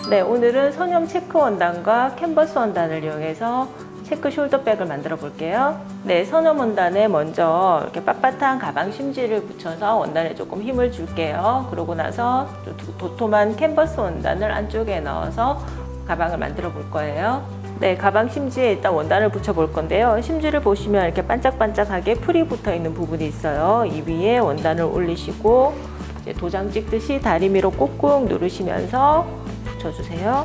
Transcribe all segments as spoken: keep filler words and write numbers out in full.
네, 오늘은 선형 체크 원단과 캔버스 원단을 이용해서 체크 숄더백을 만들어 볼게요. 네, 선형 원단에 먼저 이렇게 빳빳한 가방 심지를 붙여서 원단에 조금 힘을 줄게요. 그러고 나서 도톰한 캔버스 원단을 안쪽에 넣어서 가방을 만들어 볼 거예요. 네, 가방 심지에 일단 원단을 붙여 볼 건데요. 심지를 보시면 이렇게 반짝반짝하게 풀이 붙어 있는 부분이 있어요. 이 위에 원단을 올리시고 이제 도장 찍듯이 다리미로 꾹꾹 누르시면서 붙여주세요.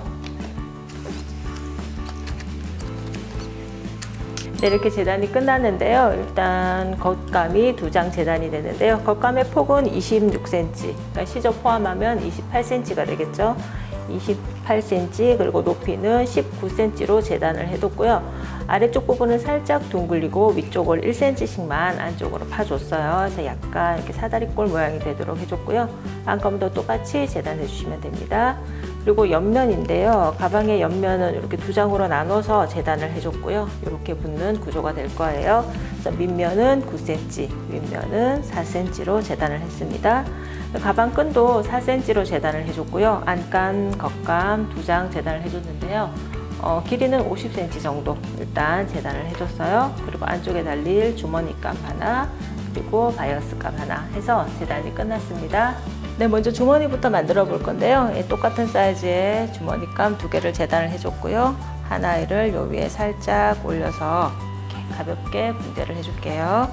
네, 이렇게 재단이 끝났는데요. 일단 겉감이 두 장 재단이 되는데요. 겉감의 폭은 이십육 센티미터, 그러니까 시접 포함하면 이십팔 센티미터가 되겠죠. 이십팔 센티미터, 그리고 높이는 십구 센티미터로 재단을 해뒀고요. 아래쪽 부분은 살짝 둥글리고 위쪽을 일 센티미터씩만 안쪽으로 파줬어요. 그래서 약간 이렇게 사다리꼴 모양이 되도록 해줬고요. 안감도 똑같이 재단해 주시면 됩니다. 그리고 옆면인데요. 가방의 옆면은 이렇게 두 장으로 나눠서 재단을 해줬고요. 이렇게 붙는 구조가 될 거예요. 그래서 밑면은 구 센티미터, 윗면은 사 센티미터로 재단을 했습니다. 가방 끈도 사 센티미터로 재단을 해줬고요. 안감, 겉감 두 장 재단을 해줬는데요. 어, 길이는 오십 센티미터 정도 일단 재단을 해줬어요. 그리고 안쪽에 달릴 주머니감 하나, 그리고 바이어스감 하나 해서 재단이 끝났습니다. 네, 먼저 주머니부터 만들어 볼 건데요. 예, 똑같은 사이즈의 주머니감 두 개를 재단을 해줬고요. 하나를 요 위에 살짝 올려서 이렇게 가볍게 분대를 해줄게요.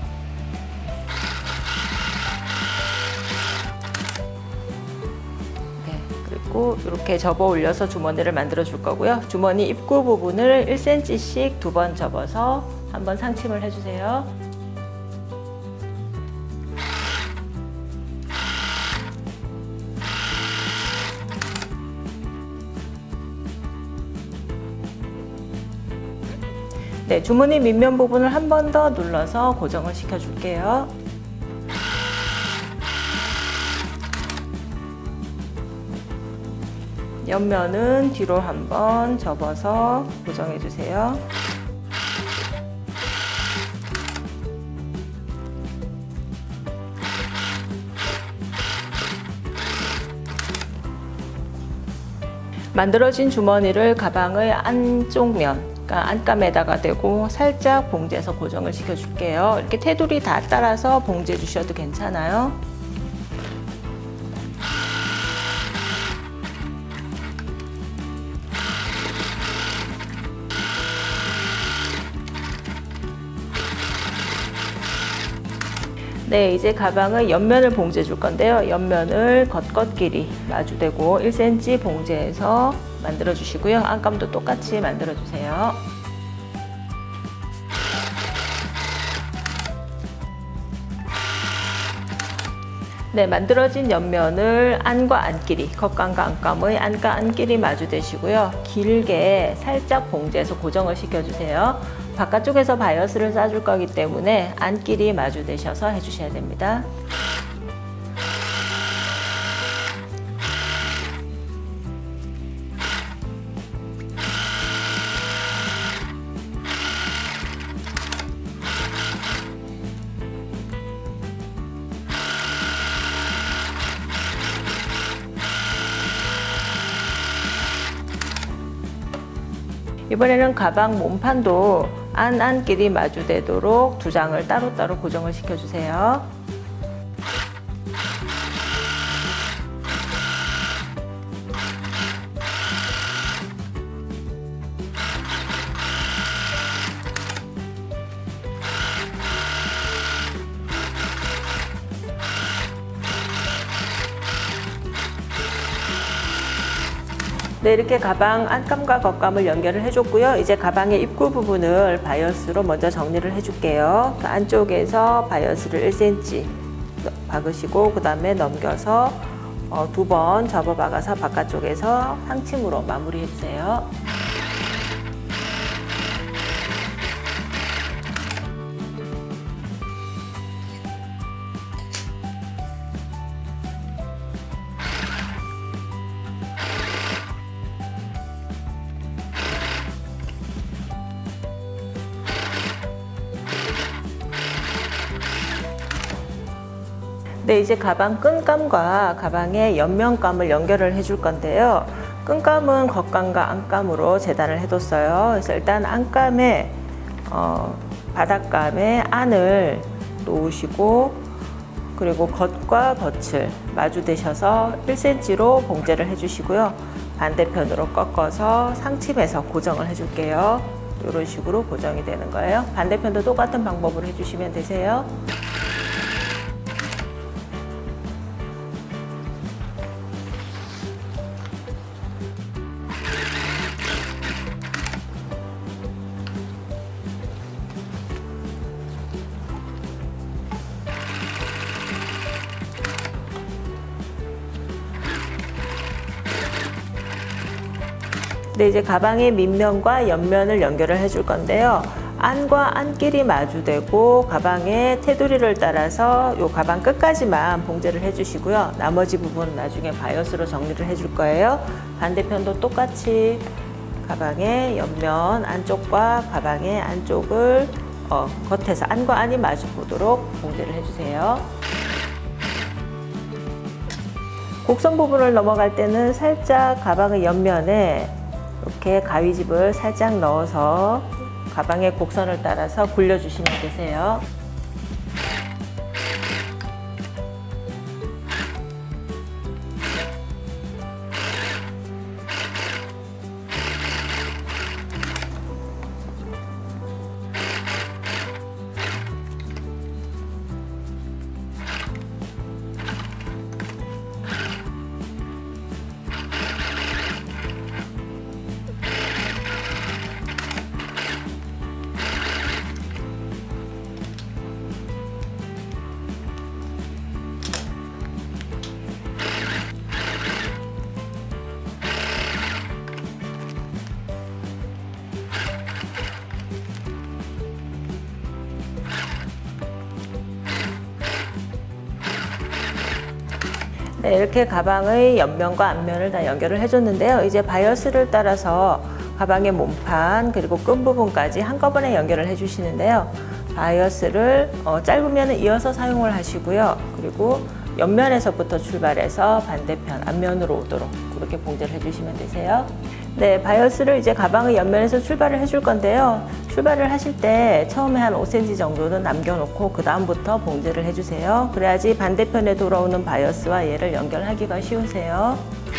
네, 그리고 이렇게 접어 올려서 주머니를 만들어 줄 거고요. 주머니 입구 부분을 일 센티미터씩 두 번 접어서 한번 상침을 해주세요. 네, 주머니 밑면 부분을 한 번 더 눌러서 고정을 시켜 줄게요. 옆면은 뒤로 한번 접어서 고정해 주세요. 만들어진 주머니를 가방의 안쪽 면, 안감에다가 대고 살짝 봉제해서 고정을 시켜 줄게요. 이렇게 테두리 다 따라서 봉제해 주셔도 괜찮아요. 네, 이제 가방의 옆면을 봉제해 줄 건데요. 옆면을 겉겉 길이 마주대고 일 센티미터 봉제해서 만들어 주시고요. 안감도 똑같이 만들어 주세요. 네, 만들어진 옆면을 안과 안끼리, 겉감과 안감의 안과 안끼리 마주대시고요. 길게 살짝 봉제해서 고정을 시켜주세요. 바깥쪽에서 바이어스를 쏴줄 거기 때문에 안끼리 마주대셔서 해주셔야 됩니다. 이번에는 가방 몸판도 안, 안끼리 마주되도록 두 장을 따로따로 고정을 시켜주세요. 네, 이렇게 가방 안감과 겉감을 연결을 해줬고요. 이제 가방의 입구 부분을 바이어스로 먼저 정리를 해줄게요. 그 안쪽에서 바이어스를 일 센티미터 박으시고 그 다음에 넘겨서 어, 두 번 접어 박아서 바깥쪽에서 상침으로 마무리해 주세요. 네, 이제 가방 끈감과 가방의 옆면감을 연결을 해줄 건데요. 끈감은 겉감과 안감으로 재단을 해뒀어요. 그래서 일단 안감에 어, 바닥감에 안을 놓으시고, 그리고 겉과 겉을 마주 대셔서 일 센티미터로 봉제를 해주시고요. 반대편으로 꺾어서 상침해서 고정을 해줄게요. 이런 식으로 고정이 되는 거예요. 반대편도 똑같은 방법으로 해주시면 되세요. 네, 이제 가방의 밑면과 옆면을 연결을 해줄 건데요. 안과 안끼리 마주대고 가방의 테두리를 따라서 이 가방 끝까지만 봉제를 해주시고요. 나머지 부분은 나중에 바이어스로 정리를 해줄 거예요. 반대편도 똑같이 가방의 옆면 안쪽과 가방의 안쪽을 어, 겉에서 안과 안이 마주 보도록 봉제를 해주세요. 곡선 부분을 넘어갈 때는 살짝 가방의 옆면에 이렇게 가위집을 살짝 넣어서 가방의 곡선을 따라서 굴려주시면 되세요. 네, 이렇게 가방의 옆면과 앞면을 다 연결을 해줬는데요. 이제 바이어스를 따라서 가방의 몸판 그리고 끈 부분까지 한꺼번에 연결을 해주시는데요. 바이어스를 어, 짧으면 이어서 사용을 하시고요. 그리고 옆면에서부터 출발해서 반대편 앞면으로 오도록 그렇게 봉제를 해주시면 되세요. 네, 바이어스를 이제 가방의 옆면에서 출발을 해줄 건데요. 출발을 하실 때 처음에 한 오 센티미터 정도는 남겨놓고 그 다음부터 봉제를 해주세요. 그래야지 반대편에 돌아오는 바이어스와 얘를 연결하기가 쉬우세요.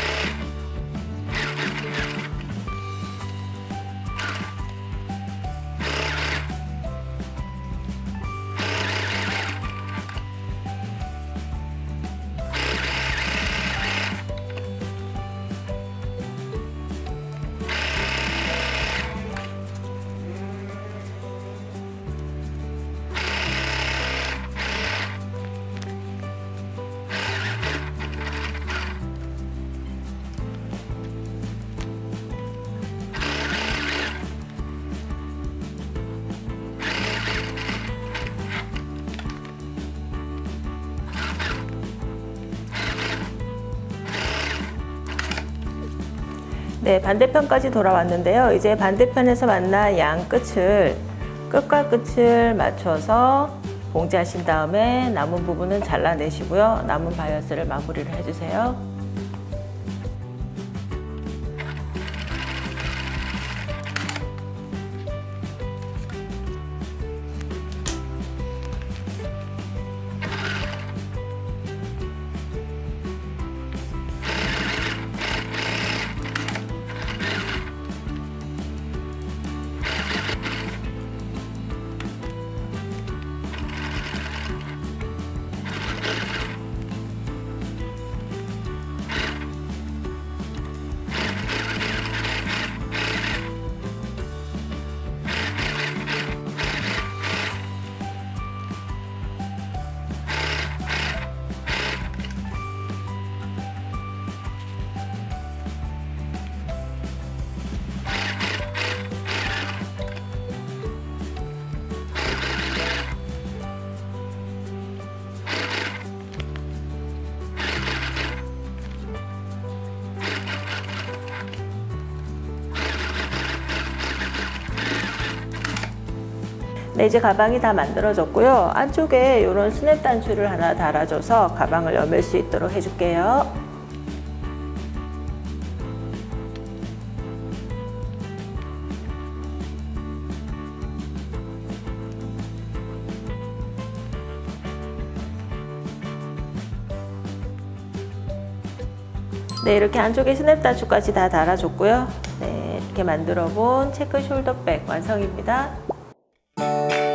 네, 반대편까지 돌아왔는데요. 이제 반대편에서 만난 양 끝을 끝과 끝을 맞춰서 봉제하신 다음에 남은 부분은 잘라내시고요. 남은 바이어스를 마무리를 해주세요. 네, 이제 가방이 다 만들어졌고요. 안쪽에 이런 스냅 단추를 하나 달아줘서 가방을 여밀 수 있도록 해줄게요. 네, 이렇게 안쪽에 스냅 단추까지 다 달아줬고요. 네, 이렇게 만들어 본 체크 숄더백 완성입니다.